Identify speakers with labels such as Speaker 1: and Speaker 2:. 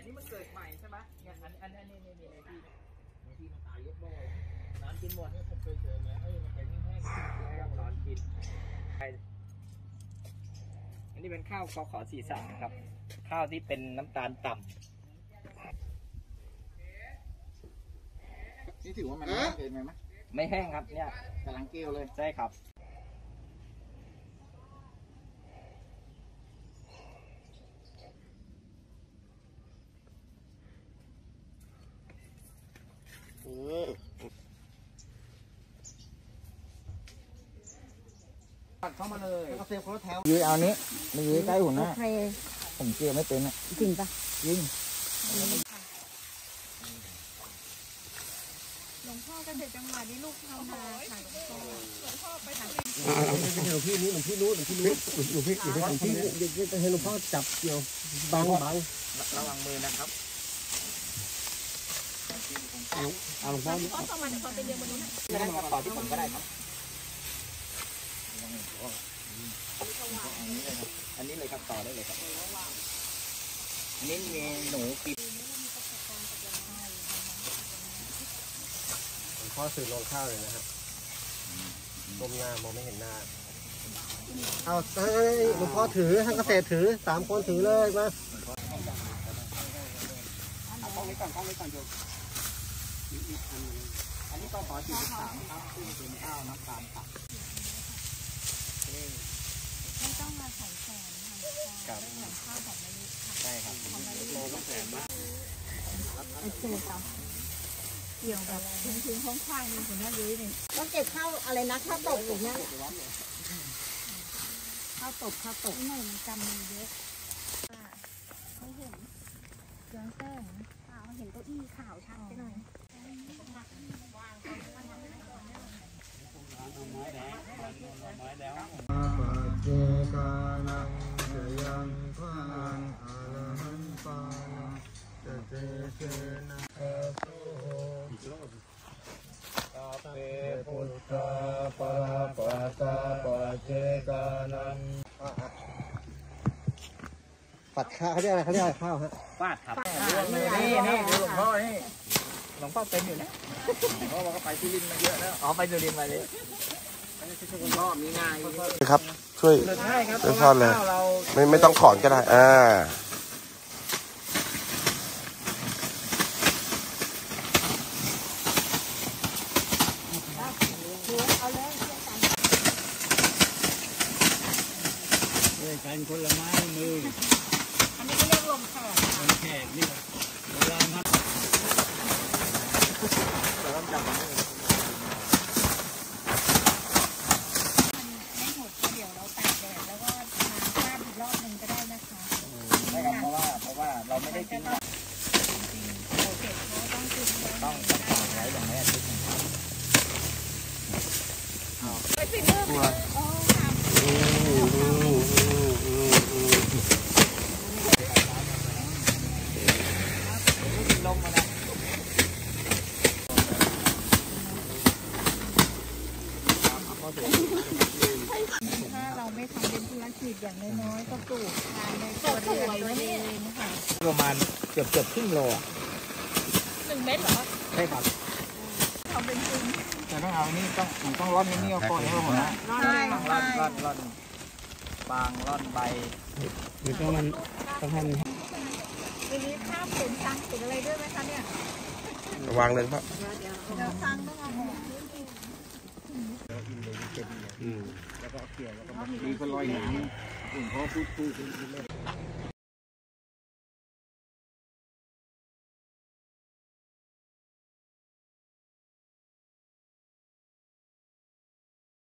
Speaker 1: นี้มันเกิดใหม่ใช่ไหมเนี่ยอันนี้ที่มันตายเยอะบ่อยนอนกินหมดนี่ผมเคยเจอเนี่ยมันเป็นแห้งๆแล้วนอนกินอันนี้เป็นข้าวกข.43นะครับข้าวที่เป็นน้ำตาลต่ำ
Speaker 2: นี่ถือว่ามันแห้งเกินไหม
Speaker 1: ไม่แห้งครับเนี่ย
Speaker 2: กำลังเกลียวเลย
Speaker 1: ใช่ครับเข้ามาเลย
Speaker 2: ก็เซฟคนละแถว
Speaker 1: ยืนเอานี้ไม่ยืนใกล้หุ่นนะผมเกลียวไม่เป็นอ่ะ
Speaker 3: จริงปะ
Speaker 1: จริง
Speaker 3: หลวงพ่อกันเด็กจังหวัดนี้ลูกทำนาค่ะหลวงพ่อไปทำ
Speaker 2: หลวงพี่นี้หลวงพี่นู้หลวงพี่ให้หลวงพ่อจับเกี่ยวบัง
Speaker 1: ระวังมือนะครับ
Speaker 2: เอาหลวงพ่อ
Speaker 3: ต่อมาเดี๋ยวพอไปเรียนบนนู้นนะ
Speaker 1: ได้ครับต่อที่ผมก็ได้ครับอันนี้เลยครับต่อได้เลยครับอันนี้มีหนูกิน
Speaker 2: หลวงพ่อสื่อลงข้าวเลยนะครับก้มหน้ามองไม่เห็นหน้าเอาหลวงพ่อถือท่านเกษตรถือ3 คนถือเลยมา
Speaker 1: เอาไว้ก่อนโยมอันนี้ก็ขอ43ครับซึ่งเป็นข้าวน้ำตาลต่ำ
Speaker 3: ไม่ต้องมาใส่แสงค่ะเหมือนข้าวหอมมะลิค่ะ
Speaker 1: ใช่ครับโลก็แพงมาก
Speaker 3: ไอ้เจ๊ต่อเกี่ยวแบบทิ้งข้างๆนี่ผมน่ายุ้ยนี่ต้องเก็บข้าวอะไรนะข้าวตกอย่างเงี้ยข้าวตกนี่หน่อยมันจำมันเยอะไม่เห็นเรืองแสงขาวเห็นเก้าอี้ขาวชัดไปหน่อย
Speaker 2: เจกานังจะยังพานังอรหันปานังจะเจเจนะโสตาเปพุทธาปะปัสสะปะเจกานังปัดข้าวเขาเรียกอะไรข้าวฮะ
Speaker 1: ฟาดครับนี่ดูหลวงพ่อนี่หลวงพ่อเป็นอยู่นะหลวงพ่อบอกว่าไปสุรินทร์มาเยอะแล้วอ๋อไปสุรินทร์มาเลย
Speaker 4: ครับช่วยทอดเลยไม่ต้องถอนก็ได้
Speaker 2: การคนละไม้มือ
Speaker 3: อันนี้ก็เรียกลมแขก
Speaker 2: นี่โบราณครับ
Speaker 1: เราต้องจับมัน
Speaker 3: ไม่หดเดี๋ยวเราตากแดดแล้วก็มาฟาดอีกรอบนึงก็ได้นะคะ
Speaker 1: ไม่ครับเพราะว่าเราไม่ได้ทิ้ง
Speaker 3: จริงๆโปรเจกต์เขาต้องทิ้ง
Speaker 1: ต้องตากไว้อย่างนี้อาทิตย์นึงครับ
Speaker 3: ไปปิดเรื่องอ๋อค่ะ
Speaker 1: ลงมาแล้ว
Speaker 3: ถ้าเราไม่ทำเป็นธุรกิจอย่างน้อยๆก็ปลูกทานในตัวเรือนตัวเองค่ะ
Speaker 1: ประมาณเกือบครึ่งโล
Speaker 3: 1 เม็ดเหรอ
Speaker 1: ใช่ครับ
Speaker 3: ทำเป็นจริง
Speaker 1: แต่ต้องเอานี่ต้องร่อนนี่เอาก่อนให้ผมนะ
Speaker 3: ใช่
Speaker 1: ร่อนบางร่อนใบ
Speaker 2: หรือต้องมันต้องให้มัน
Speaker 3: ทีนี้ข้าวผลตังผลอะไรด้วยไหมคะเนี่ย
Speaker 4: ระวังเลยครับ
Speaker 3: เดี๋ยวตังต้องเอา
Speaker 2: แล้วก็เกี่ยวแล้วก็มีก็ลอยหนังอุ่นพอพูด